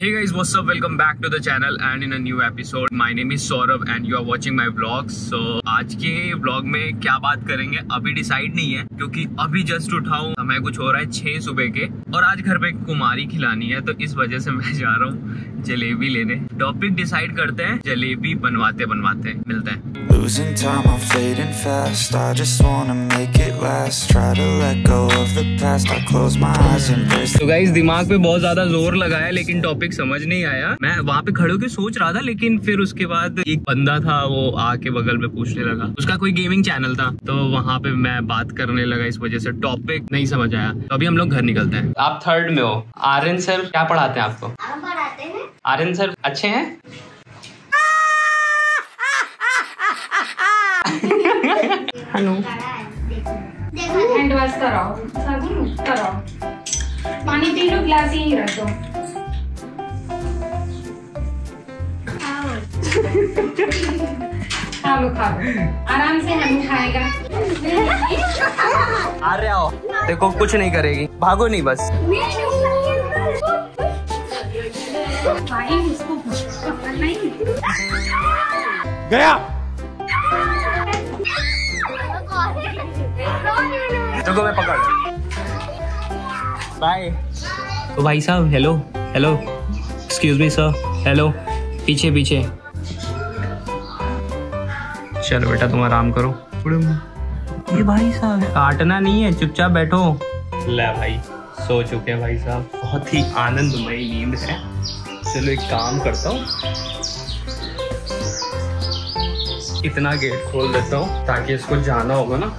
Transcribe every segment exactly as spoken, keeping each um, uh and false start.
Hey guys, what's up? Welcome back to the channel and in a new episode. My name is Saurabh and you are watching my vlogs. So आज के vlog में क्या बात करेंगे अभी decide नहीं है, क्योंकि अभी जस्ट उठाऊं, समय कुछ हो रहा है छह सुबह के और आज घर पे कुमारी खिलानी है, तो इस वजह से मैं जा रहा हूँ जलेबी लेने। टॉपिक डिसाइड करते हैं, जलेबी बनवाते बनवाते मिलते हैं। Losing time, I'm fading fast. I just wanna make it last. Try to let go of the past. I close my eyes and embrace. तो गाइस दिमाग पे बहुत ज्यादा जोर लगाया लेकिन टॉपिक समझ नहीं आया। मैं वहाँ पे खड़े होकर सोच रहा था, लेकिन फिर उसके बाद एक बंदा था वो आके बगल में पूछने लगा। उसका कोई गेमिंग चैनल था, तो वहाँ पे मैं बात करने लगा, इस वजह से टॉपिक नहीं समझ आया। तो अभी हम लोग घर निकलते हैं। आप थर्ड में हो। आर्यन सर क्या पढ़ाते हैं आपको? पढ़ाते हैं। आर्यन सर अच्छे हैं? हेलो, हैंड वॉश कराओ, साबुन कराओ, पानी पी लो, ग्लास यहीं रख दो। खा लो खा लो, आराम से हम खाएगा। आ रहे आओ, देखो कुछ नहीं करेगी, भागो नहीं बस। भाई उसको पकड़ना ही गया। देखो मैं पकड़। बाय। तो भाई साहब hello hello, excuse me sir, hello, पीछे पीछे। चलो बेटा तुम आराम करो। ये भाई साहब काटना नहीं है, चुपचाप बैठो। ले भाई सो चुके हैं भाई साहब, बहुत ही आनंदमयी नींद है। चलो एक काम करता हूँ, इतना गेट खोल देता हूँ ताकि इसको जाना होगा ना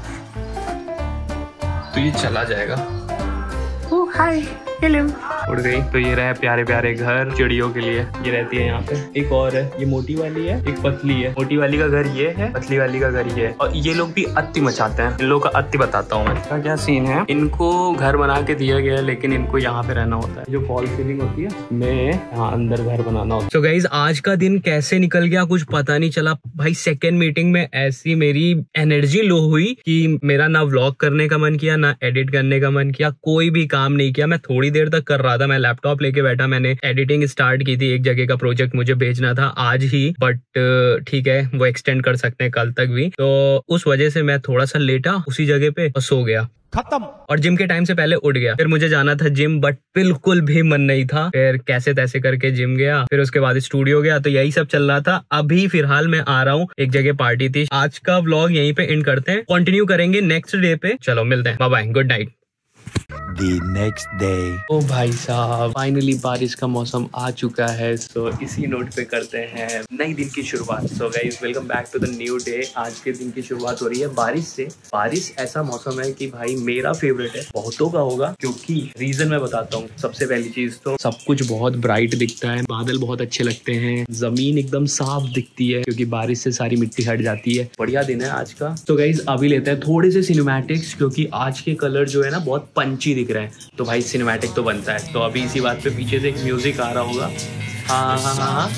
तो ये चला जाएगा। Oh hi, hello. उड़ गई। तो ये रहे प्यारे प्यारे घर चिड़ियों के लिए, ये रहती है यहाँ पे। एक और है, ये मोटी वाली है, एक पतली है। मोटी वाली का घर ये है, पतली वाली का घर ये है। और ये लोग भी अत्ती मचाते हैं। इन लोगों का अत्ती बताता हूँ मैं। इसका क्या सीन है, इनको घर बना के दिया गया है लेकिन इनको यहाँ पे रहना होता है। जो फॉल सीलिंग होती है मैं यहाँ अंदर घर बनाना होता है। तो गाइज आज का दिन कैसे निकल गया कुछ पता नहीं चला भाई। सेकेंड मीटिंग में ऐसी मेरी एनर्जी लो हुई कि मेरा ना व्लॉग करने का मन किया, ना एडिट करने का मन किया, कोई भी काम नहीं किया। मैं थोड़ी देर तक कर रहा था, मैं लैपटॉप लेके बैठा, मैंने एडिटिंग स्टार्ट की थी। एक जगह का प्रोजेक्ट मुझे भेजना था आज ही, बट ठीक है वो एक्सटेंड कर सकते हैं कल तक भी। तो उस वजह से मैं थोड़ा सा लेटा उसी जगह पे और सो गया, खत्म। और जिम के टाइम से पहले उठ गया। फिर मुझे जाना था जिम, बट बिल्कुल भी मन नहीं था। फिर कैसे तैसे करके जिम गया, फिर उसके बाद स्टूडियो गया। तो यही सब चल रहा था। अभी फिलहाल मैं आ रहा हूँ, एक जगह पार्टी थी। आज का व्लॉग यहीं पे एंड करते हैं, कंटिन्यू करेंगे नेक्स्ट डे पे। चलो मिलते हैं, bye bye, good night. The next day. ओ भाई साहब फाइनली बारिश का मौसम आ चुका है। सो इसी नोट पे करते हैं नई दिन की शुरुआत। So guys welcome back to the new day. आज के दिन की शुरुआत हो रही है बारिश से। बारिश ऐसा मौसम है कि भाई मेरा फेवरेट है, बहुतों का होगा, क्योंकि रीजन मैं बताता हूँ। सबसे पहली चीज तो सब कुछ बहुत ब्राइट दिखता है, बादल बहुत अच्छे लगते हैं, जमीन एकदम साफ दिखती है क्योंकि बारिश से सारी मिट्टी हट जाती है। बढ़िया दिन है आज का। तो गाइस अभी लेते हैं थोड़े से सिनेमैटिक्स, क्योंकि आज के कलर जो है ना बहुत पंची दिख रहे हैं, तो भाई सिनेमैटिक तो बनता है। तो अभी इसी बात पे पीछे से एक म्यूजिक आ रहा होगा। हाँ हाँ हाँ हाँ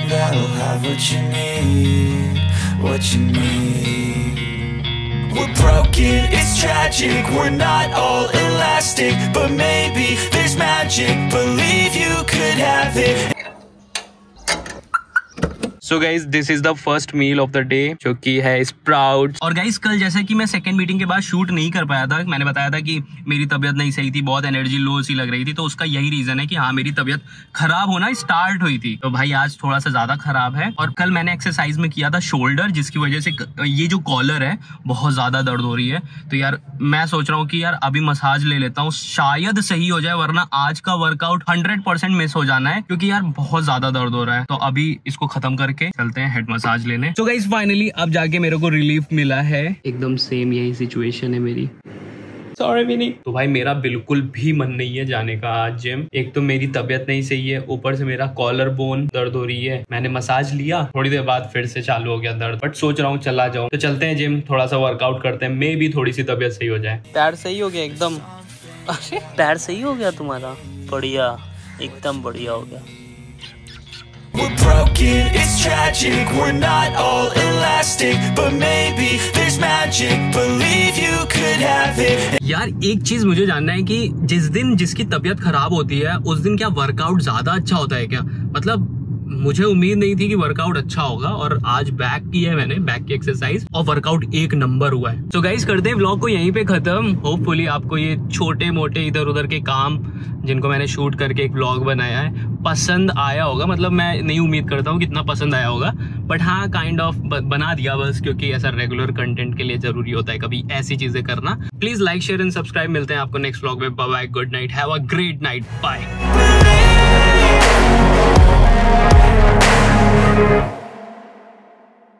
We're broken, it's tragic, we're not all elastic, but maybe there's magic, believe you could have it. So guys, this is the first meal of the day, जो कि है स्प्राउट। और गाइस कल जैसे कि मैं सेकंड मीटिंग के बाद शूट नहीं कर पाया था, मैंने बताया था कि मेरी तबीयत नहीं सही थी, बहुत एनर्जी लो सी लग रही थी। तो उसका यही रीजन है कि हाँ मेरी तबीयत खराब होना स्टार्ट हुई थी। तो भाई आज थोड़ा सा ज्यादा खराब है। और कल मैंने एक्सरसाइज में किया था शोल्डर, जिसकी वजह से ये जो कॉलर है बहुत ज्यादा दर्द हो रही है। तो यार मैं सोच रहा हूँ कि यार अभी मसाज ले लेता हूँ, शायद सही हो जाए, वरना आज का वर्कआउट हंड्रेड परसेंट मिस हो जाना है, क्योंकि यार बहुत ज्यादा दर्द हो रहा है। तो अभी इसको खत्म करके चलते हैं हेड मसाज लेने। तो गाइस फाइनली अब जाके मेरे को रिलीफ मिला है। एकदम सेम यही सिचुएशन है मेरी। सॉरी मिनी। तो भाई मेरा बिल्कुल भी मन नहीं है जाने का आज जिम। एक तो मेरी तबीयत नहीं सही है, ऊपर से मेरा कॉलर बोन दर्द हो रही है। मैंने मसाज लिया, थोड़ी देर बाद फिर से चालू हो गया दर्द, बट सोच रहा हूँ चला जाऊँ। तो चलते हैं जिम, थोड़ा सा वर्कआउट करते हैं, मे भी थोड़ी सी तबीयत सही हो जाए। पैर सही हो गया एकदम। पैर सही हो गया तुम्हारा? बढ़िया, एकदम बढ़िया हो गया। We're broken, it's tragic, we're not all elastic, but maybe there's is magic, believe you could have it. यार एक चीज मुझे जानना है कि जिस दिन जिसकी तबीयत खराब होती है उस दिन क्या वर्कआउट ज्यादा अच्छा होता है क्या? मतलब मुझे उम्मीद नहीं थी कि वर्कआउट अच्छा होगा और आज बैक की है मैंने, बैक की एक्सरसाइज और वर्कआउट एक नंबर हुआ है। तो गाइस करते हैं व्लॉग को यहीं पे खत्म। होपफुली आपको ये छोटे मोटे इधर उधर के काम जिनको मैंने शूट करके एक व्लॉग बनाया है पसंद आया होगा। मतलब मैं नहीं उम्मीद करता हूँ कितना पसंद आया होगा, बट हाँ काइंड ऑफ बना दिया बस, क्योंकि ऐसा रेगुलर कंटेंट के लिए जरूरी होता है कभी ऐसी चीजें करना। Please like share and subscribe. मिलते हैं आपको नेक्स्ट व्लॉग में। Bye bye, good night, have a great night, bye.